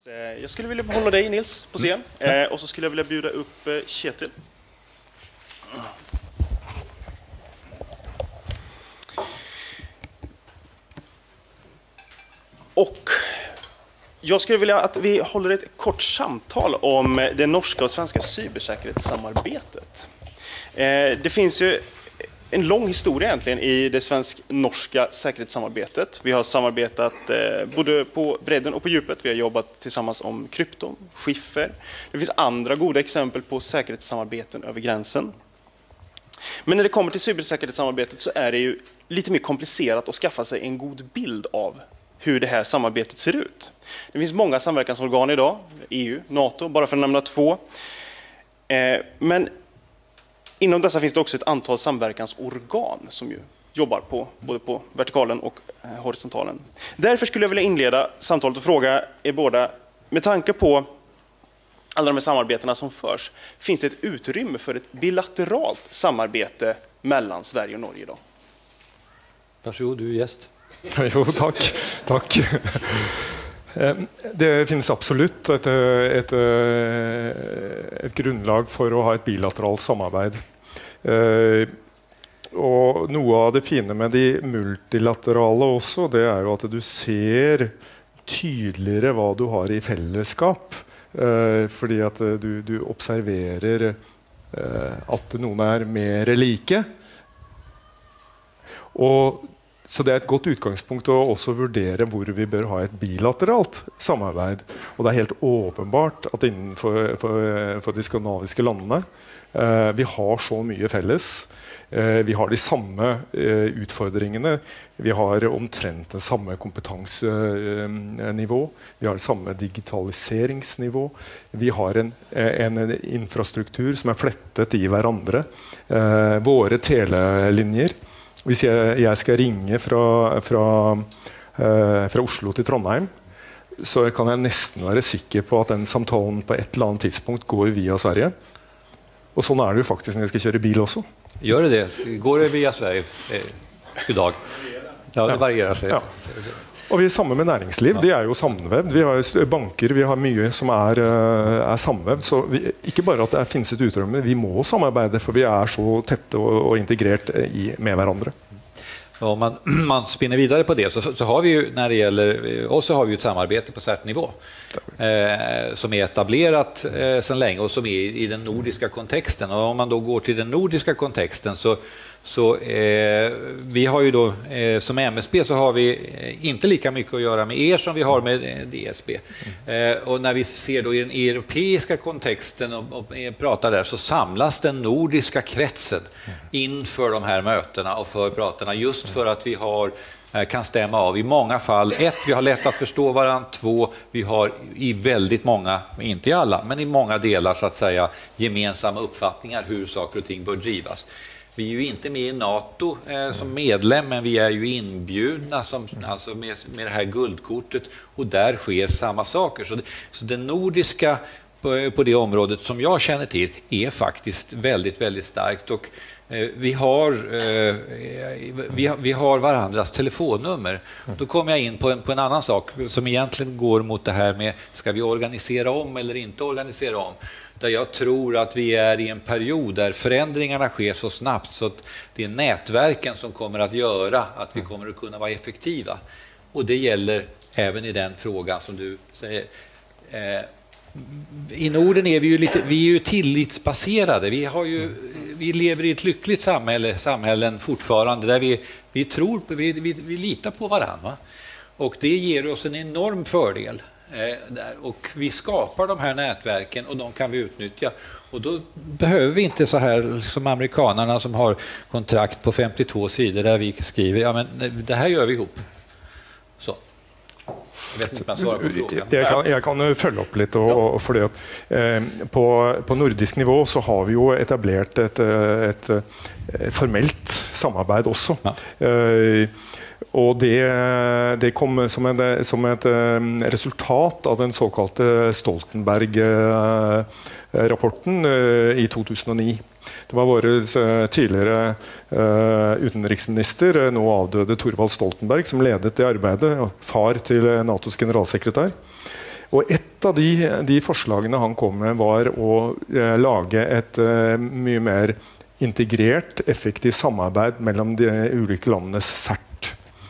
Jag skulle vilja behålla dig, Nils, på scen. Och så skulle jag vilja bjuda upp Kjetil. Och jag skulle vilja att vi håller ett kort samtal om det norska och svenska cybersäkerhetssamarbetet. Det finns ju en lång historia egentligen i det svensk-norska säkerhetssamarbetet. Vi har samarbetat både på bredden och på djupet. Vi har jobbat tillsammans om krypton, skiffer. Det finns andra goda exempel på säkerhetssamarbeten över gränsen. Men när det kommer till cybersäkerhetssamarbetet så är det ju lite mer komplicerat att skaffa sig en god bild av hur det här samarbetet ser ut. Det finns många samverkansorgan idag, EU, NATO, bara för att nämna två. Men inom dessa finns det också ett antal samverkansorgan som ju jobbar på både på vertikalen och horisontalen. Därför skulle jag vilja inleda samtalet och fråga er båda, med tanke på alla de här samarbetena som förs, finns det ett utrymme för ett bilateralt samarbete mellan Sverige och Norge idag? Varsågod, du är gäst. Jo, tack. Det finns absolut ett grundlag för att ha ett bilateralt samarbete. Och något av det fina med de multilaterala också, det är ju att du ser tydligare vad du har i fällskap. Fordi att du observerar att någon är mer lika. Och så det är ett gott utgångspunkt att också värdera var vi bör ha ett bilateralt samarbete. Och det är helt uppenbart att för de skandinaviska länderna vi har så mycket fälles. Vi har de samma utfordringarna. Vi har omtrent den samma kompetensnivå. Vi har samma digitaliseringsnivå. Vi har en infrastruktur som är flättet i varandra. Våra telelinjer. Hvis jeg skal ringe fra Oslo til Trondheim, så kan jeg nesten være sikker på at den samtalen på et eller annet tidspunkt går via Sverige. Og sånn er det jo faktisk når jeg skal kjøre bil også. Gör det? Går det via Sverige idag? Ja, det varierar sig. Ja. Och vi är samma med näringsliv. Det är ju sammanvävd. Vi har banker, vi har mycket som är sammanvävd. Så inte bara att det finns ett utrymme, vi må samarbeta för vi är så tätt och integrerat med varandra. Om man spinner vidare på det så har vi ju, när det gäller oss, så har vi ett samarbete på CERT-nivå som är etablerat sedan länge och som är i den nordiska kontexten. Och om man då går till den nordiska kontexten så vi har ju då som MSB så har vi inte lika mycket att göra med er som vi har med DSB. Och när vi ser då i den europeiska kontexten och pratar där, så samlas den nordiska kretsen inför de här mötena och för pratarna, just för att vi kan stämma av i många fall. Vi har lätt att förstå varandra. 2, vi har i väldigt många, inte i alla, men i många delar så att säga gemensamma uppfattningar hur saker och ting bör drivas. Vi är ju inte med i NATO som medlem, men vi är ju inbjudna alltså med det här guldkortet, och där sker samma saker. Så det nordiska på det området som jag känner till är faktiskt väldigt, väldigt starkt, och vi har varandras telefonnummer. Då kommer jag in på en annan sak som egentligen går mot det här med, ska vi organisera om eller inte organisera om? Där jag tror att vi är i en period där förändringarna sker så snabbt så att det är nätverken som kommer att göra att vi kommer att kunna vara effektiva. Och det gäller även i den frågan som du säger. I Norden är vi är ju tillitsbaserade. Vi lever i ett lyckligt samhällen fortfarande där vi tror på, vi litar på varandra. Och det ger oss en enorm fördel. Där. Och vi skapar de här nätverken och de kan vi utnyttja. Och då behöver vi inte så här som amerikanerna som har kontrakt på 52 sidor där vi skriver, ja men det här gör vi ihop. Så. Jag vet inte om jag svarar på frågan. Jag kan följa upp lite och för det att på nordisk nivå så har vi ju etablerat ett formellt samarbete också. Ja. Och det kom som ett resultat av den så kallade Stoltenberg-rapporten i 2009. Det var vår tidigare utenriksminister, nu avdøde Thorvald Stoltenberg, som ledde det arbetet, far till NATOs generalsekretär. Och Et av de forslagene han kom med var å lage et mye mer integrert, effektivt samarbeid mellom de ulike landenes CERT.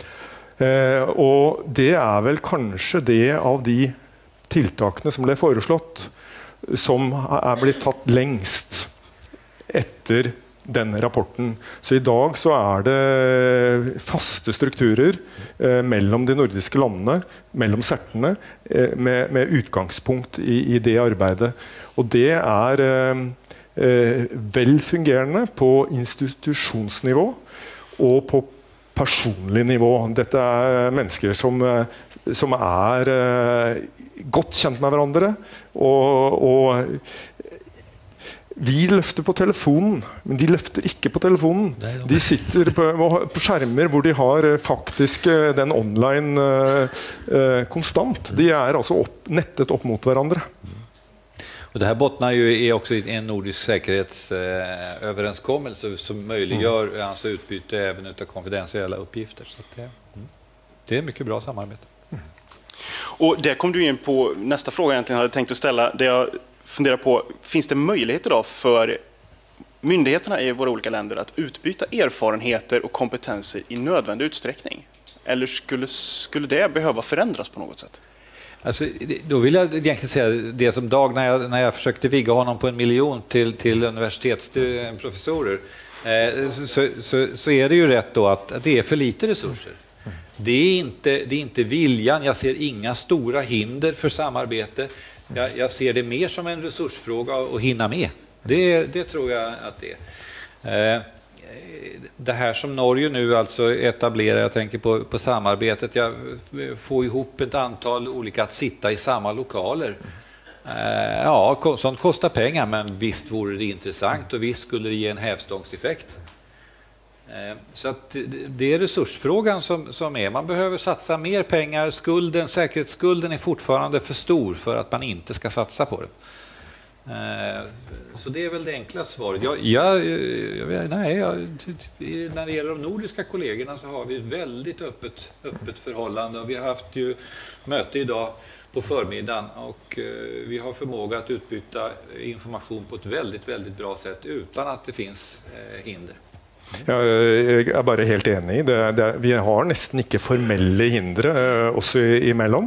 Og det vel kanskje det av de tiltakene som ble foreslått, som blitt tatt lengst etter denne rapporten. Så i dag så det faste strukturer mellom de nordiske landene, mellom CERTene, med utgangspunkt i det arbeidet. Og det velfungerende på institusjonsnivå og på personlig nivå. Dette mennesker som godt kjent med hverandre, og vi løfter på telefonen, men de løfter ikke på telefonen. De sitter på skjermer hvor de har faktisk den online konstant. De altså nettet opp mot hverandre. Och det här bottnar ju också i en nordisk säkerhetsöverenskommelse som möjliggör alltså utbyte även utav konfidentiella uppgifter. Så det mycket bra samarbete. Och där kom du in på nästa fråga jag egentligen hade tänkt att ställa. Det jag funderar på, finns det möjligheter då för myndigheterna i våra olika länder att utbyta erfarenheter och kompetenser i nödvändig utsträckning? Eller skulle det behöva förändras på något sätt? Alltså, då vill jag egentligen säga det som Dag när jag försökte vigga honom på 1 miljon till universitetsprofessorer så det ju rätt då att det för lite resurser. Det är inte viljan, jag ser inga stora hinder för samarbete. Jag ser det mer som en resursfråga att hinna med. Det tror jag att det det här som Norge nu alltså etablerar, jag tänker på samarbetet, jag får ihop ett antal olika att sitta i samma lokaler. Ja, sånt kostar pengar, men visst vore det intressant och visst skulle det ge en hävstångseffekt. Så att det är resursfrågan som är. Man behöver satsa mer pengar. Säkerhetsskulden är fortfarande för stor för att man inte ska satsa på det. Så det är väl det enkla svaret. När det gäller de nordiska kollegorna så har vi ett väldigt öppet förhållande. Och vi har haft ju möte idag på förmiddagen och vi har förmåga att utbyta information på ett väldigt, väldigt bra sätt utan att det finns hinder. Jeg bare helt enig i det. Vi har nesten ikke formelle hindre oss imellom.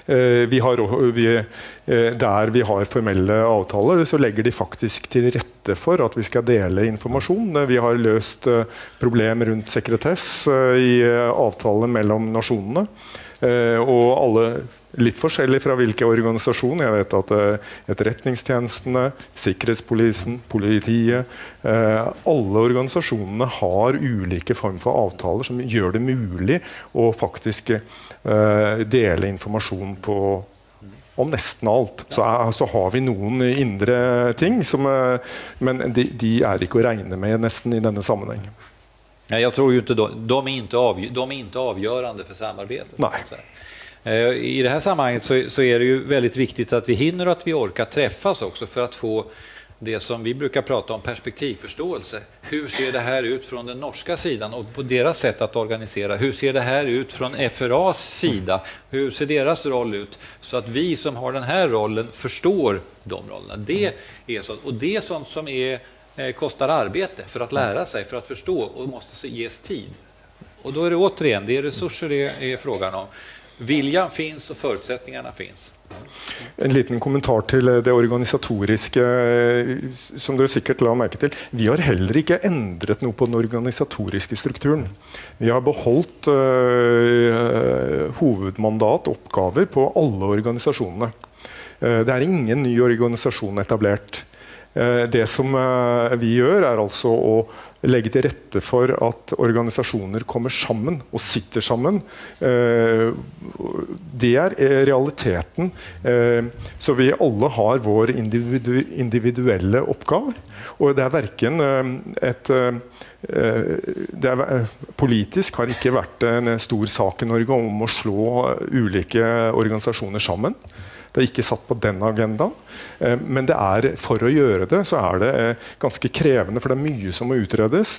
Der vi har formelle avtaler, så legger de faktisk til rette for at vi skal dele informasjon. Vi har løst problem rundt sekretess i avtaler mellom nasjonene. Og alle litt forskjellig fra hvilke organisasjoner. Jeg vet at etterretningstjenestene, sikkerhetspolisen, politiet, alle organisasjonene har ulike former for avtaler som gjør det mulig å faktisk dele informasjon om nesten alt. Så har vi noen indre ting, men de ikke å regne med nesten i denne sammenheng. Jag tror ju inte de är inte avgörande för samarbetet. Nej. I det här sammanhanget så är det ju väldigt viktigt att vi hinner och att vi orkar träffas också för att få det som vi brukar prata om, perspektivförståelse. Hur ser det här ut från den norska sidan och på deras sätt att organisera? Hur ser det här ut från FRAs sida? Hur ser deras roll ut? Så att vi som har den här rollen förstår de rollerna. Det är så, och det är sånt som kostar arbete för att lära sig, för att förstå, och måste ges tid. Och då är det återigen, det är resurser det är frågan om. Viljan finns och förutsättningarna finns. En liten kommentar til det organisatoriske, som dere sikkert la merke til. Vi har heller ikke endret noe på den organisatoriske strukturen. Vi har beholdt hovedmandat, oppgaver på alle organisasjonene. Det ingen ny organisasjon etablert. Det som vi gjør altså å legge til rette for at organisasjoner kommer sammen og sitter sammen. Det realiteten. Så vi alle har vår individuelle oppgave, og det hverken politisk har ikke vært en stor sak i Norge om å slå ulike organisasjoner sammen. Det ikke satt på den agendaen, men det for å gjøre det, så det ganske krevende, for det mye som må utredes.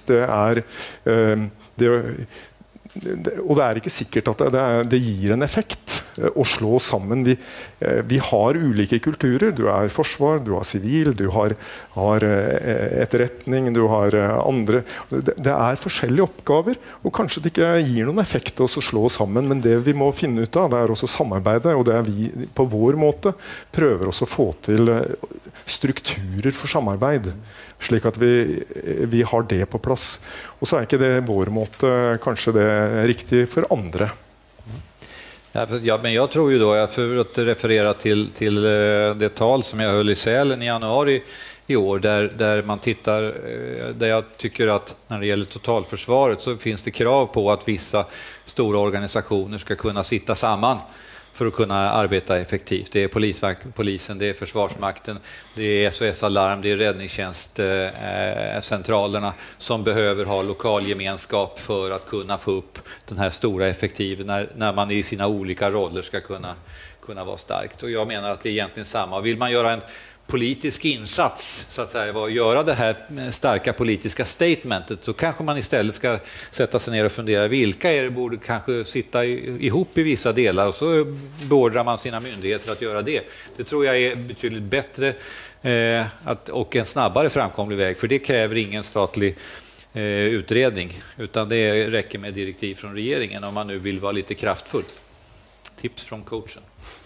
Og det ikke sikkert at det gir en effekt. å slå sammen. Vi har ulike kulturer. Du er forsvar, du har sivil, du har etterretning, du har andre. Det er forskjellige oppgaver, og kanskje det ikke gir noen effekt å slå sammen, men det vi må finne ut av, det er også samarbeide, og det er vi på vår måte prøver også å få til strukturer for samarbeid, slik at vi har det på plass. Og så er ikke det vår måte kanskje det riktig för andra. Ja, men jag tror ju då, för att referera till det tal som jag höll i Sälen i januari i år, där man tittar, där jag tycker att när det gäller totalförsvaret så finns det krav på att vissa stora organisationer ska kunna sitta samman för att kunna arbeta effektivt. Det är polisen, det är Försvarsmakten, det är SOS Alarm, det är räddningstjänstcentralerna som behöver ha lokal gemenskap för att kunna få upp den här stora effektiven när man i sina olika roller ska kunna vara starkt. Och jag menar att det är egentligen samma. Vill man göra en politisk insats, så att säga, göra det här starka politiska statementet, så kanske man istället ska sätta sig ner och fundera vilka är det borde kanske sitta ihop i vissa delar, och så beordrar man sina myndigheter att göra det. Det tror jag är betydligt bättre och en snabbare framkomlig väg, för det kräver ingen statlig utredning, utan det räcker med direktiv från regeringen om man nu vill vara lite kraftfull. Tips från coachen.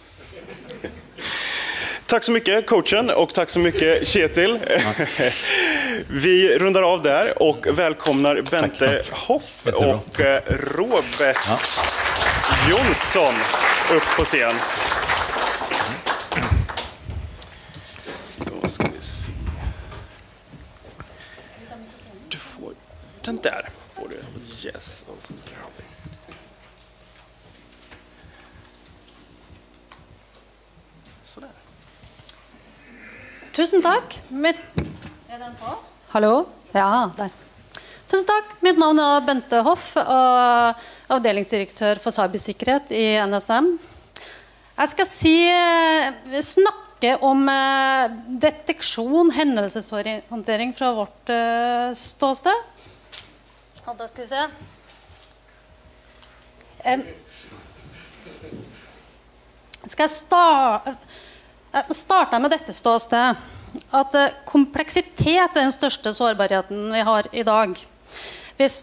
Tack så mycket coachen och tack så mycket Kjetil. Vi rundar av där och välkomnar Bente Hoff och Robert Jonsson upp på scen. Då ska vi se. Du får den där. Får du. Yes. Och så ska du ha. Sådär. Tusen takk. Er den på? Hallo? Ja, der. Tusen takk. Mitt navn er Bente Hoff, avdelingsdirektør for cybersikkerhet i NSM. Jeg skal snakke om deteksjon, hendelseshåndtering fra vårt ståsted. Og da skal vi se. Skal jeg starte med dette ståsted, at kompleksitet er den største sårbarheten vi har i dag. Hvis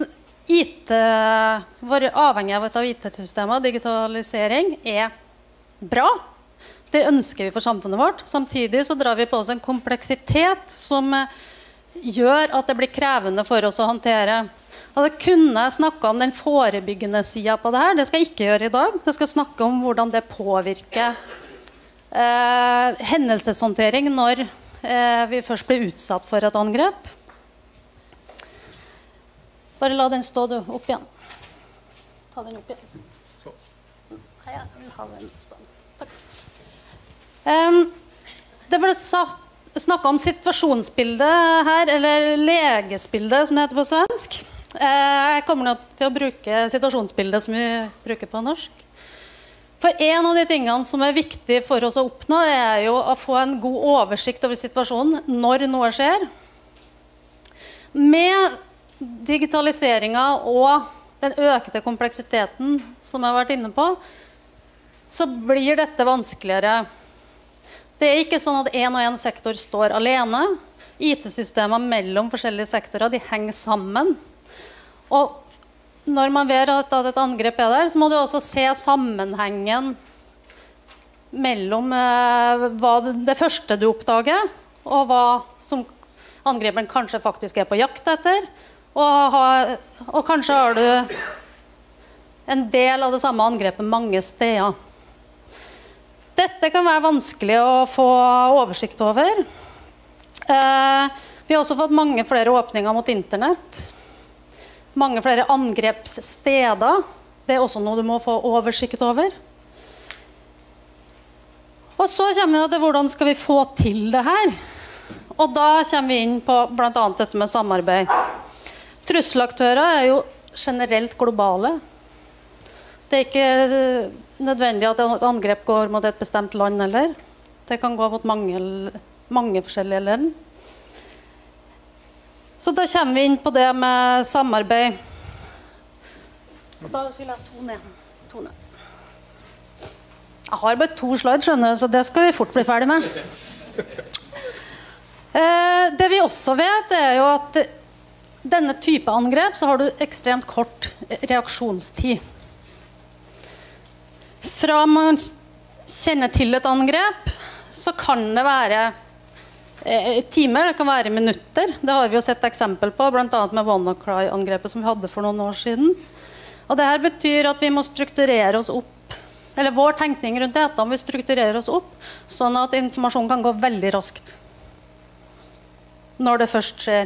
vår avhengighet av IT-systemer og digitalisering er bra, det ønsker vi for samfunnet vårt, samtidig så drar vi på oss en kompleksitet som gjør at det blir krevende for oss å håndtere. Og det kunne jeg snakke om den forebyggende siden på det her, det skal jeg ikke gjøre i dag. Jeg skal snakke om hvordan det påvirker hendelseshåndtering når vi først blir utsatt for et angrep. Bare la den stå opp igjen. Ta den opp igjen. Jeg vil ha den stå. Takk. Det ble snakket om situasjonsbildet her, eller legesbildet som det heter på svensk. Jeg kommer nå til å bruke situasjonsbildet som vi bruker på norsk. For en av de tingene som er viktig for oss å oppnå er jo å få en god oversikt over situasjonen når noe skjer. Med digitaliseringen og den økte kompleksiteten som jeg har vært inne på, så blir dette vanskeligere. Det er ikke sånn at en og en sektor står alene. IT-systemer mellom forskjellige sektorer, de henger sammen. Og når man vet at et angrep er der, så må du også se sammenhengen mellom det første du oppdager, og hva som angreperen kanskje faktisk er på jakt etter, og kanskje har du en del av det samme angrepet mange steder. Dette kan være vanskelig å få oversikt over. Vi har også fått mange flere åpninger mot internett. Mange flere angrepssteder. Det er også noe du må få oversikt over. Og så kommer vi til hvordan skal vi få til det her. Og da kommer vi inn på blant annet dette med samarbeid. Trusselaktører er jo generelt globale. Det er ikke nødvendig at et angrep går mot et bestemt land heller. Det kan gå mot mange forskjellige land. Så da kommer vi inn på det med samarbeid. Da skulle jeg tone. Jeg har bare 2 slide, skjønner du, så det skal vi fort bli ferdig med. Det vi også vet er jo at denne type angrep så har du ekstremt kort reaksjonstid. Fra man kjenner til et angrep, så kan det være timer, det kan være minutter. Det har vi jo sett eksempel på, blant annet med WannaCry-angrepet som vi hadde for noen år siden. Og det her betyr at vi må strukturere oss opp, eller vår tenkning rundt dette, om vi strukturerer oss opp, sånn at informasjon kan gå veldig raskt. Når det først skjer.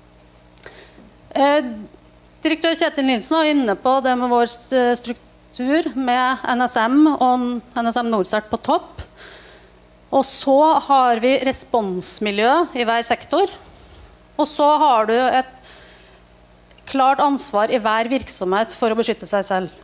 Direktør Kjetil Nilsen var inne på det med vår struktur med NSM og NSM Norcert på topp. Og så har vi responsmiljø i hver sektor. Og så har du et klart ansvar i hver virksomhet for å beskytte seg selv.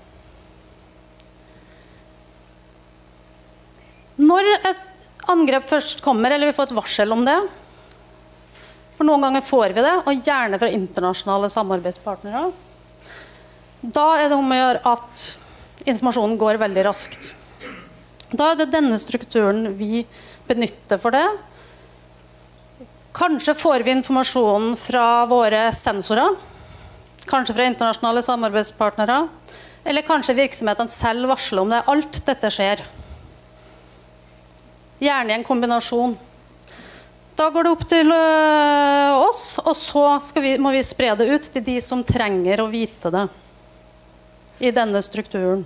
Når et angrep først kommer, eller vi får et varsel om det, for noen ganger får vi det, og gjerne fra internasjonale samarbeidspartnere, da er det om å gjøre at informasjonen går veldig raskt. Da er det denne strukturen vi benytter for det. Kanskje får vi informasjonen fra våre sensorer, kanskje fra internasjonale samarbeidspartnere, eller kanskje virksomhetene selv varsler om det. Alt dette skjer. Gjerne i en kombinasjon. Da går det opp til oss, og så må vi spre det ut til de som trenger å vite det i denne strukturen.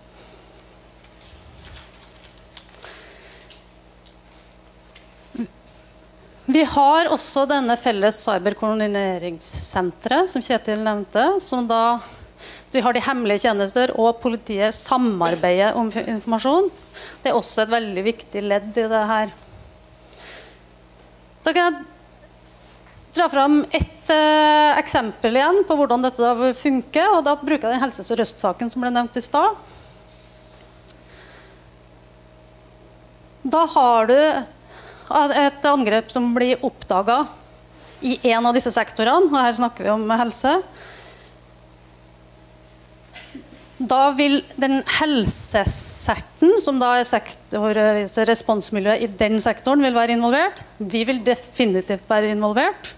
Vi har også denne felles cyberkoordineringssenteret, som Kjetil nevnte, som da vi har de hemmelige tjenester og politiet samarbeider om informasjon. Det er også et veldig viktig ledd i det her. Da kan jeg dra fram et eksempel igjen på hvordan dette da vil funke, og da bruker jeg den Helse Sør-Øst-saken som ble nevnt i stad. Da har du et angrep som blir oppdaget i en av disse sektorene, og her snakker vi om helse. Da vil den helseserten, som da er responsmiljøet i den sektoren, vil være involvert. Vi vil definitivt være involvert.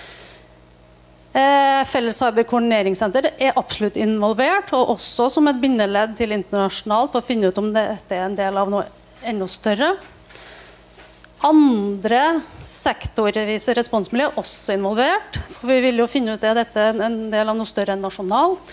Felles cyberkoordineringssenter er absolutt involvert, og også som et bindeledd til internasjonalt for å finne ut om dette er en del av noe enda større. Andre sektorvise responsmiljø er også involvert, for vi vil jo finne ut at dette er en del av noe større enn nasjonalt.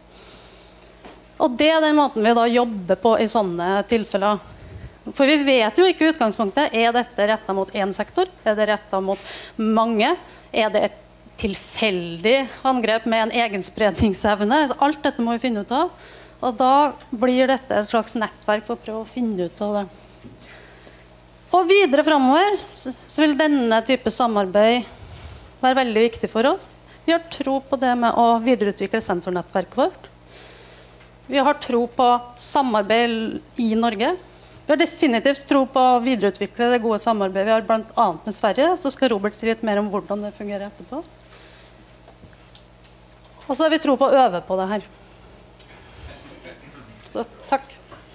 Og det er den måten vi da jobber på i sånne tilfeller. For vi vet jo ikke i utgangspunktet, er dette rettet mot én sektor? Er det rettet mot mange? Er det et tilfeldig angrep med en egenspredningsevne? Altså, alt dette må vi finne ut av. Og da blir dette et slags nettverk for å prøve å finne ut av det. Og videre fremover så vil denne type samarbeid være veldig viktig for oss. Vi har tro på det med å videreutvikle sensornettverket vårt. Vi har tro på samarbeid i Norge. Vi har definitivt tro på å videreutvikle det gode samarbeidet vi har blant annet med Sverige. Så skal Robert si litt mer om hvordan det fungerer etterpå. Og så har vi tro på å øve på det her. Så takk.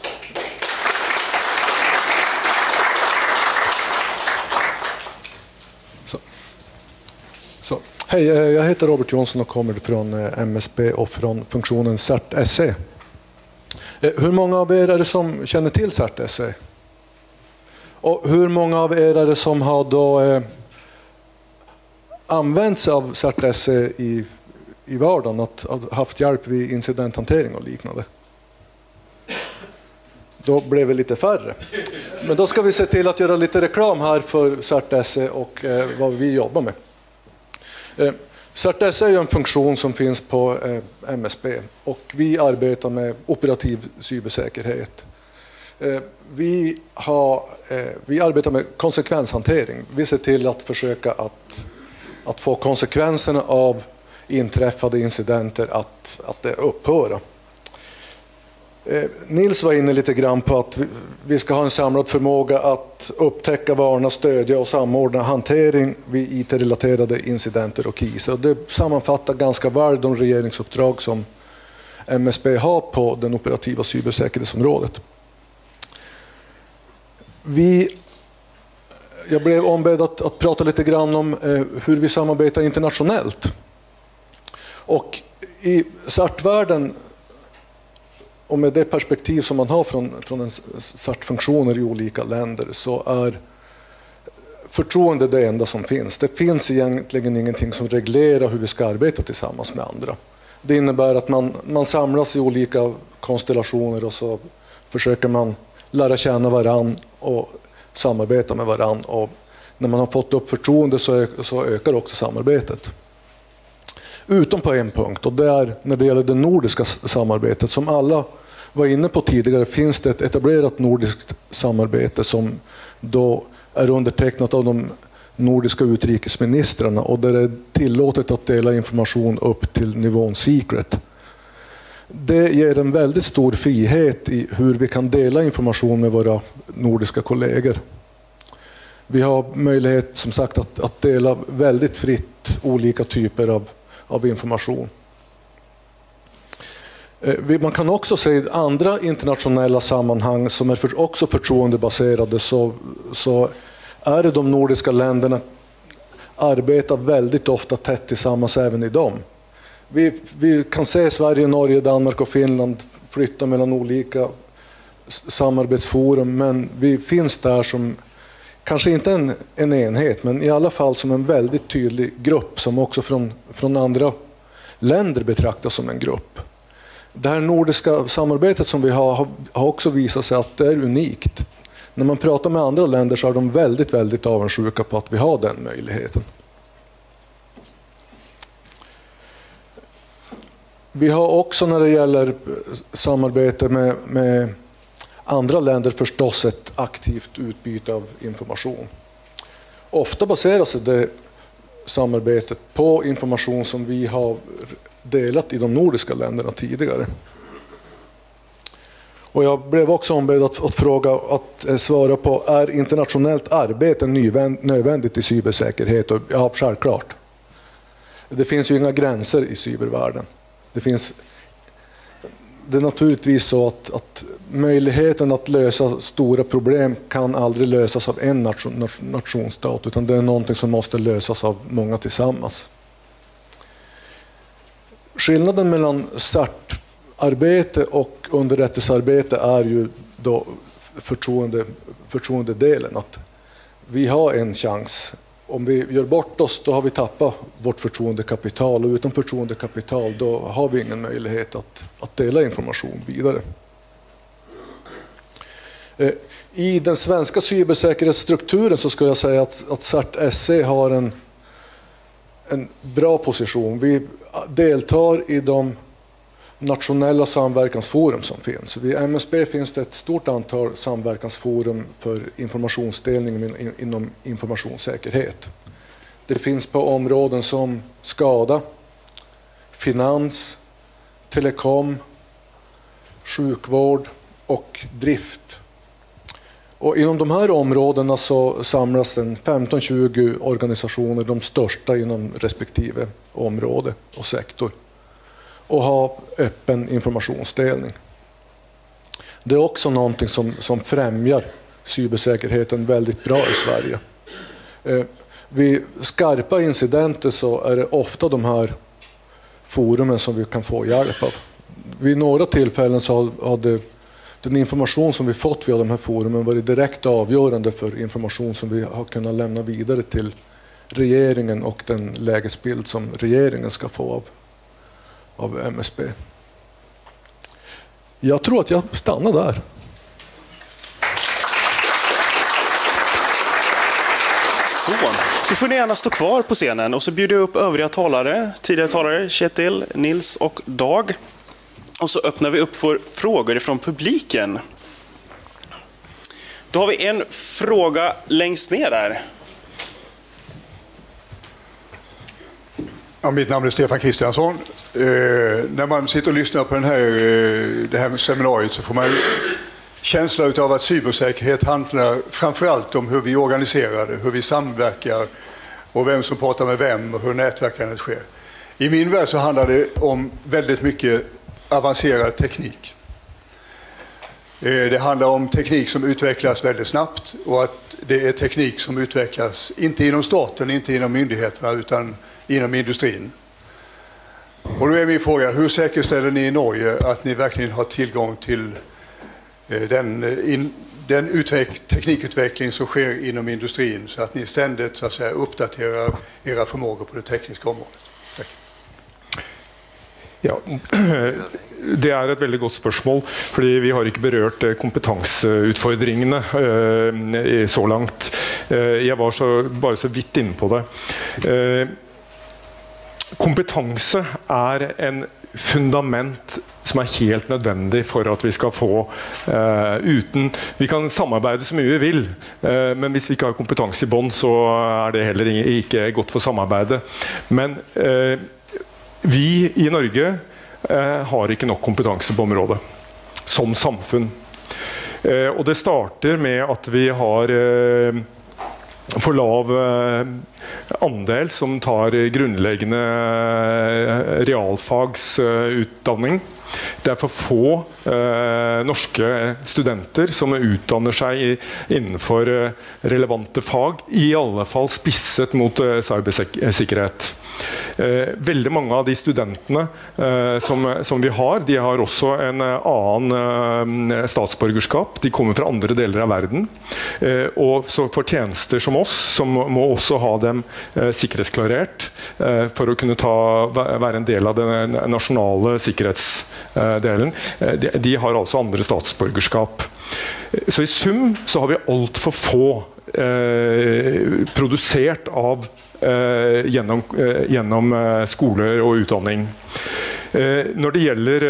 Hej, jag heter Robert Jonsson och kommer från MSB och från funktionen CERT-SE. Hur många av er är det som känner till CERT-SE? Och hur många av er är det som har då använt sig av CERT-SE i vardagen, att haft hjälp vid incidenthantering och liknande? Då blev det lite färre. Men då ska vi se till att göra lite reklam här för CERT-SE och vad vi jobbar med. CERT-SE är en funktion som finns på MSB och vi arbetar med operativ cybersäkerhet. Vi arbetar med konsekvenshantering. Vi ser till att försöka att få konsekvenserna av inträffade incidenter att det upphöra. Nils var inne lite grann på att vi ska ha en samlad förmåga att upptäcka, varna, stödja och samordna hantering vid IT-relaterade incidenter och kriser. Det sammanfattar ganska väl de regeringsuppdrag som MSB har på den operativa cybersäkerhetsområdet. Jag blev ombedd att prata lite grann om hur vi samarbetar internationellt. Och i CERT-världen, och med det perspektiv som man har från en CERT-funktioner i olika länder, så är förtroende det enda som finns. Det finns egentligen ingenting som reglerar hur vi ska arbeta tillsammans med andra. Det innebär att man samlas i olika konstellationer och så försöker man lära känna varann och samarbeta med varann. Och när man har fått upp förtroende så ökar också samarbetet. Utom på en punkt, och det är när det gäller det nordiska samarbetet. Som alla var inne på tidigare finns det ett etablerat nordiskt samarbete som då är undertecknat av de nordiska utrikesministrarna och där det är tillåtet att dela information upp till nivån secret. Det ger en väldigt stor frihet i hur vi kan dela information med våra nordiska kollegor. Vi har möjlighet som sagt att dela väldigt fritt olika typer av information. Man kan också se i andra internationella sammanhang som är också förtroendebaserade så är det de nordiska länderna arbetar väldigt ofta tätt tillsammans även i dem. Vi kan se Sverige, Norge, Danmark och Finland flytta mellan olika samarbetsforum, men vi finns där som kanske inte en enhet, men i alla fall som en väldigt tydlig grupp som också från andra länder betraktas som en grupp. Det här nordiska samarbetet som vi har också visat sig att det är unikt. När man pratar med andra länder så är de väldigt, väldigt avundsjuka på att vi har den möjligheten. Vi har också när det gäller samarbete med andra länder förstås ett aktivt utbyte av information. Ofta baseras det samarbetet på information som vi har delat i de nordiska länderna tidigare. Och jag blev också ombedd att svara på, är internationellt arbete nödvändigt i cybersäkerhet? Och ja, självklart. Det finns ju inga gränser i cybervärlden. Det är naturligtvis så att möjligheten att lösa stora problem kan aldrig lösas av en nationsstat, utan det är någonting som måste lösas av många tillsammans. Skillnaden mellan CERT-arbete och underrättelsearbete är ju då förtroendedelen. Att vi har en chans. Om vi gör bort oss, då har vi tappat vårt förtroendekapital, och utan förtroendekapital då har vi ingen möjlighet att dela information vidare. I den svenska cybersäkerhetsstrukturen så skulle jag säga att CERT-SE har en bra position. Vi deltar i de nationella samverkansforum som finns. Vid MSB finns det ett stort antal samverkansforum för informationsdelning inom informationssäkerhet. Det finns på områden som skada, finans, telekom, sjukvård och drift. Och inom de här områdena så samlas 15-20 organisationer, de största inom respektive område och sektor, och ha öppen informationsdelning. Det är också någonting som främjar cybersäkerheten väldigt bra i Sverige. Vid skarpa incidenter så är det ofta de här forumen som vi kan få hjälp av. Vid några tillfällen så hade den information som vi fått via de här forumen varit direkt avgörande för information som vi har kunnat lämna vidare till regeringen och den lägesbild som regeringen ska få av MSB. Jag tror att jag stannar där. Så, du får gärna stå kvar på scenen och så bjuder jag upp övriga talare, tidigare talare, Kjetil, Nils och Dag. Och så öppnar vi upp för frågor från publiken. Då har vi en fråga längst ner där. Ja, mitt namn är Stefan Kristiansson. När man sitter och lyssnar på det här seminariet så får man känsla av att cybersäkerhet handlar framförallt om hur vi organiserar det, hur vi samverkar och vem som pratar med vem och hur nätverkandet sker. I min värld så handlar det om väldigt mycket avancerad teknik. Det handlar om teknik som utvecklas väldigt snabbt och att det är teknik som utvecklas inte inom staten, inte inom myndigheterna utan inom industrin. Och då är min fråga, hur säkerställer ni i Norge att ni verkligen har tillgång till den teknikutveckling som sker inom industrin så att ni ständigt så att säga, uppdaterar era förmågor på det tekniska området? Tack. Ja, det er et veldig godt spørsmål, fordi vi har ikke berørt kompetanseutfordringene så langt. Jeg var bare så vidt inne på det. Kompetanse er en fundament som er helt nødvendig for at vi skal få uten. Vi kan samarbeide så mye vi vil, men hvis vi ikke har kompetanse i bånd, så er det heller ikke godt for samarbeidet. Men vi i Norge har ikke nok kompetanse på området som samfunn. Og det starter med at vi har for lav andel som tar grunnleggende realfagsutdanning. Det er for få norske studenter som utdanner seg innenfor relevante fag, i alle fall spisset mot cybersikkerhet. Veldig mange av de studentene som vi har, de har også en annen statsborgerskap. De kommer fra andre deler av verden. Og så for tjenester som oss, som må også ha dem sikkerhetsklarert for å kunne være en del av den nasjonale sikkerhetsdelen. De har altså andre statsborgerskap. Så i sum så har vi alt for få produsert av gjennom skoler og utdanning. Når det gjelder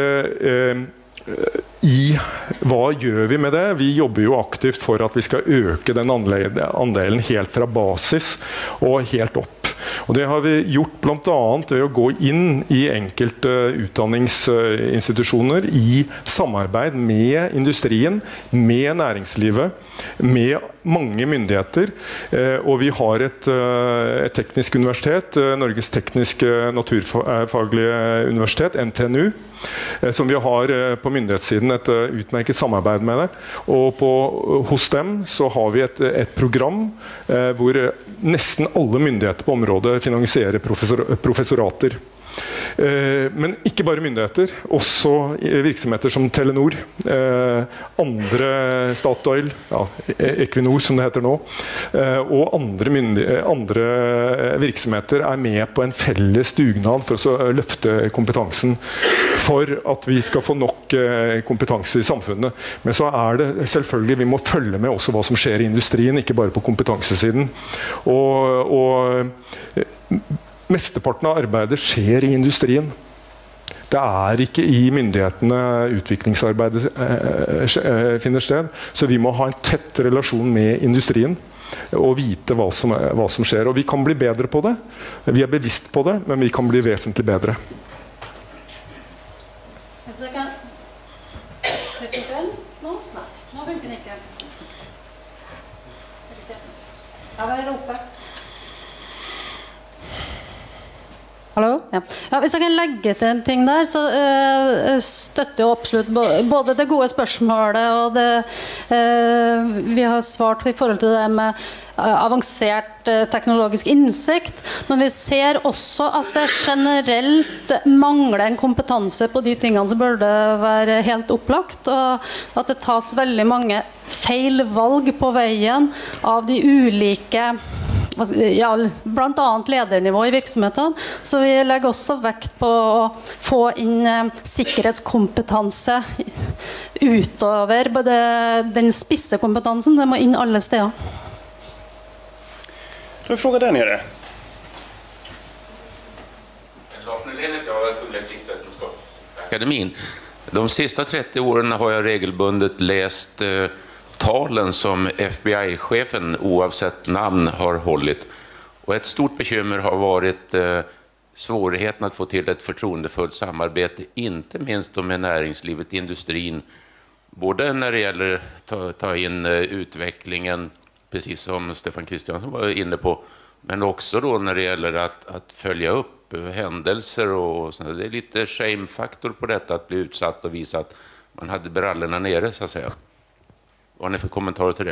hva gjør vi med det? Vi jobber jo aktivt for at vi skal øke den andelen helt fra basis og helt opp. Og det har vi gjort blant annet ved å gå inn i enkelte utdanningsinstitusjoner i samarbeid med industrien, med næringslivet, med mange myndigheter. Og vi har et teknisk universitet, Norges tekniske naturfaglige universitet, NTNU, som vi har på myndighetssiden et utmerket samarbeid med det. Og hos dem så har vi et program hvor nesten alle myndigheter på området finansierer professorater. Men ikke bare myndigheter, også virksomheter som Telenor, andre Statoil, Equinor som det heter nå, og andre virksomheter er med på en felles dugnad for å løfte kompetansen for at vi skal få nok kompetanse i samfunnet. Men så er det selvfølgelig, vi må følge med også hva som skjer i industrien, ikke bare på kompetansesiden. Og mesteparten av arbeidet skjer i industrien. Det er ikke i myndighetene utviklingsarbeidet finner sted, så vi må ha en tett relasjon med industrien og vite hva som skjer. Og vi kan bli bedre på det. Vi er bevisst på det, men vi kan bli vesentlig bedre. Nå funker den ikke. Ja, kan jeg rope? Hallo? Ja. Ja, hvis jeg kan legge til en ting der, så støtter jo absolutt både det gode spørsmålet og det vi har svart i forhold til det med avansert teknologisk innsikt, men vi ser også at det generelt mangler en kompetanse på de tingene som burde være helt opplagt, og at det tas veldig mange feil valg på veien av de ulike blant annet ledernivå i virksomheten, så vi legger også vekt på å få inn sikkerhetskompetanse utover både den spisse kompetansen, det må inn alle steder. Du frågar där nere. Lars Nylén heter jag, Kungliga Krigsvetenskapsakademin. De sista 30 åren har jag regelbundet läst talen som FBI-chefen oavsett namn har hållit. Och ett stort bekymmer har varit svårigheten att få till ett förtroendefullt samarbete, inte minst med näringslivet, industrin, både när det gäller att ta in utvecklingen, precis som Stefan Kristiansson var inne på, men också då när det gäller att följa upp händelser och sånt. Det är lite shame-faktor på detta, att bli utsatt och visa att Man hade brallorna nere, så att säga. Vad har ni för kommentarer till det?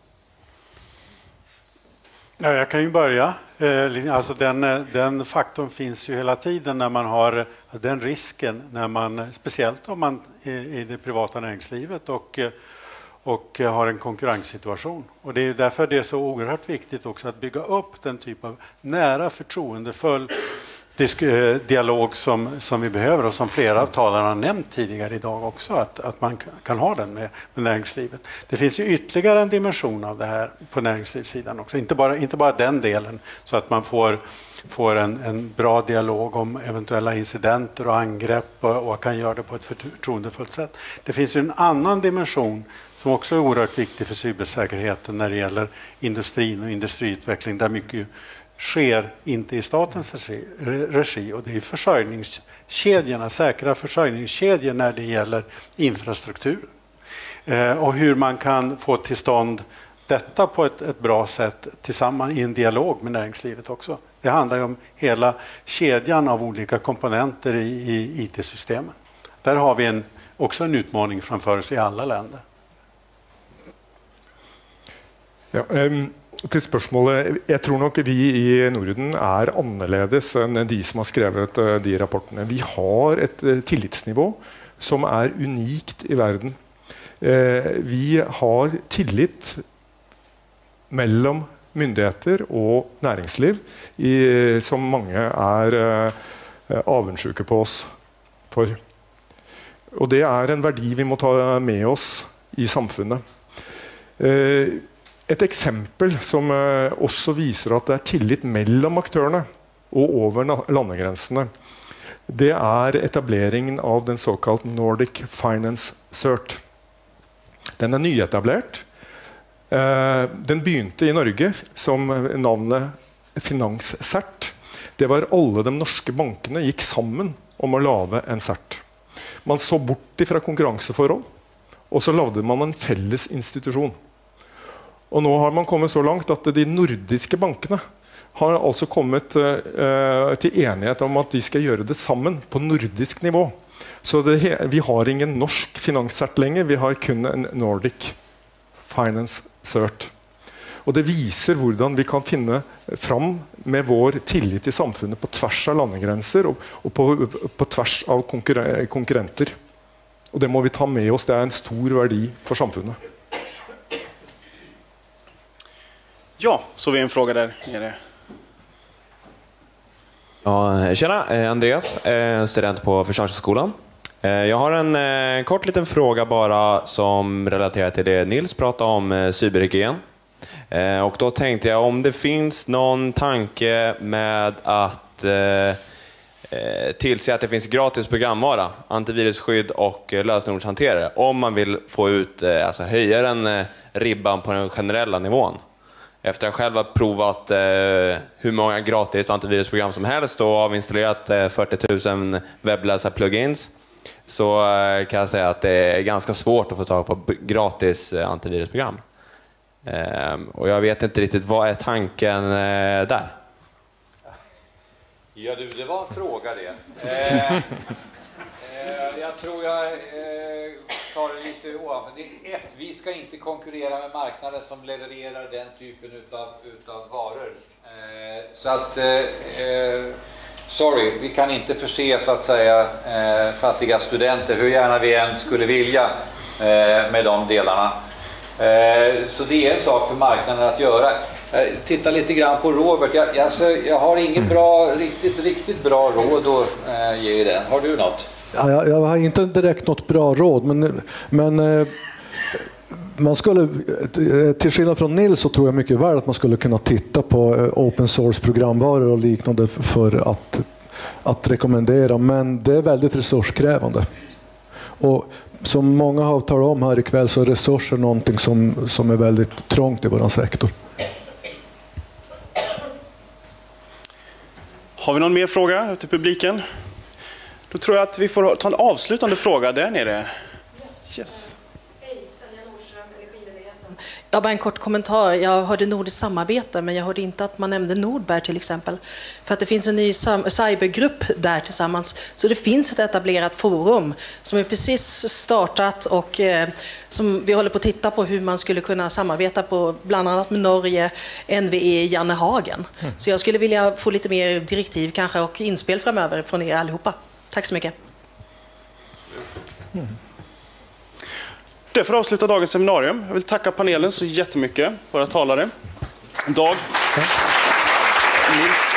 Ja, jag kan ju börja. Alltså den faktorn finns ju hela tiden när man har den risken, när man, speciellt om man är i det privata näringslivet och har en konkurrenssituation. Och det är därför det är så oerhört viktigt också att bygga upp den typ av nära, förtroendefull dialog som vi behöver och som flera av talarna har nämnt tidigare idag också, att man kan ha den med näringslivet. Det finns ju ytterligare en dimension av det här på näringslivssidan också, inte bara den delen, så att man får en bra dialog om eventuella incidenter och angrepp och kan göra det på ett förtroendefullt sätt. Det finns ju en annan dimension som också är oerhört viktig för cybersäkerheten när det gäller industrin och industriutveckling, där mycket sker inte i statens regi, och det är försörjningskedjorna, säkra försörjningskedjor när det gäller infrastruktur. Och hur man kan få till stånd detta på ett bra sätt tillsammans i en dialog med näringslivet också. Det handlar ju om hela kedjan av olika komponenter i IT-systemen. Där har vi också en utmaning framför oss i alla länder. Ja, til spørsmålet, jeg tror nok vi i Norden er annerledes enn de som har skrevet de rapportene. Vi har et tillitsnivå som er unikt i verden. Vi har tillit mellom myndigheter og næringsliv som mange er avundsjuke på oss for. Og det er en verdi vi må ta med oss i samfunnet. Et eksempel som også viser at det er tillit mellom aktørene og over landegrensene, det er etableringen av den såkalt Nordic Finance Cert. Den er nyetablert. Den begynte i Norge som navnet Finanscert. Det var alle de norske bankene gikk sammen om å lage en cert. Man så bort fra konkurranseforhold, og så lagde man en felles institusjon. Og nå har man kommet så langt at de nordiske bankene har altså kommet til enighet om at de skal gjøre det sammen på nordisk nivå. Så vi har ingen norsk finanscert lenger, vi har kun en Nordic Finance Cert. Og det viser hvordan vi kan finne fram med vår tillit i samfunnet på tvers av landegrenser og på tvers av konkurrenter. Og det må vi ta med oss, det er en stor verdi for samfunnet. Ja, så vi en fråga där nere. Ja, tjena, Andreas, student på Försvarshögskolan. Jag har en kort liten fråga bara som relaterar till det Nils pratade om, cyberhygien. Och då tänkte jag om det finns någon tanke med att tillse att det finns gratis programvara, antivirusskydd och lösenordshanterare om man vill få ut, alltså höja den ribban på den generella nivån. Efter att jag själv har provat hur många gratis antivirusprogram som helst och avinstallerat 40 000 webbläsar-plugins, så kan jag säga att det är ganska svårt att få tag på gratis antivirusprogram. Och jag vet inte riktigt, vad är tanken där? Ja du, det var en fråga det. Jag tror jag tar det lite ovanför. Vi ska inte konkurrera med marknader som levererar den typen utav varor. Så att, sorry, vi kan inte förse så att säga fattiga studenter, hur gärna vi än skulle vilja, med de delarna. Så det är en sak för marknaden att göra. Titta lite grann på Robert. Jag har ingen riktigt bra råd att ge den. Har du något? Ja, jag har inte direkt något bra råd, men man skulle, till skillnad från Nils, så tror jag mycket väl att man skulle kunna titta på open source programvaror och liknande för att rekommendera, men det är väldigt resurskrävande. Och som många har talat om här ikväll, så är resurser någonting som är väldigt trångt i vår sektor. Har vi någon mer fråga till publiken? Då tror jag att vi får ta en avslutande fråga där nere. Yes. Hej, Sanja Nordström, Energimyndigheten. Ja, bara en kort kommentar. Jag hörde nordiskt samarbete, men jag hörde inte att man nämnde Nordberg till exempel. För att det finns en ny cybergrupp där tillsammans. Så det finns ett etablerat forum som är precis startat och som vi håller på att titta på hur man skulle kunna samarbeta på, bland annat med Norge, NVE Jannehagen. Så jag skulle vilja få lite mer direktiv kanske och inspel framöver från er allihopa. Tack så mycket. Det får avsluta dagens seminarium. Jag vill tacka panelen så jättemycket, våra talare. Dag, Nils